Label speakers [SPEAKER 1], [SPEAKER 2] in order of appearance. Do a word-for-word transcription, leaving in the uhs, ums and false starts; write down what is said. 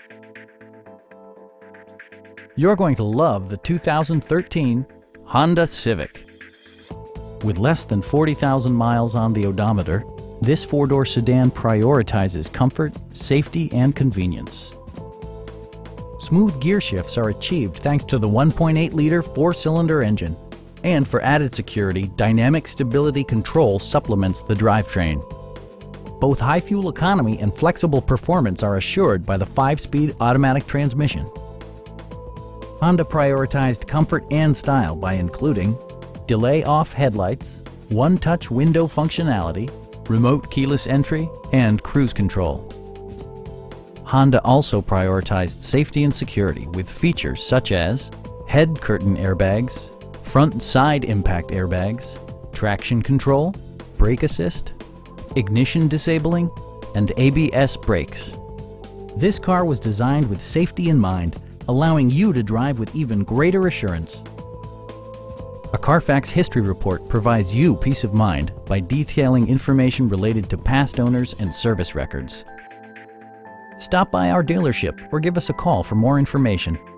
[SPEAKER 1] You're going to love the two thousand thirteen Honda Civic. With less than forty thousand miles on the odometer, this four-door sedan prioritizes comfort, safety, and convenience. Smooth gear shifts are achieved thanks to the one point eight liter four-cylinder engine. And for added security, dynamic stability control supplements the drivetrain. Both high fuel economy and flexible performance are assured by the five-speed automatic transmission. Honda prioritized comfort and style by including delay-off headlights, one-touch window functionality, remote keyless entry, and cruise control. Honda also prioritized safety and security with features such as head curtain airbags, front and side impact airbags, traction control, brake assist, ignition disabling, and A B S brakes. This car was designed with safety in mind, allowing you to drive with even greater assurance. A Carfax history report provides you peace of mind by detailing information related to past owners and service records. Stop by our dealership or give us a call for more information.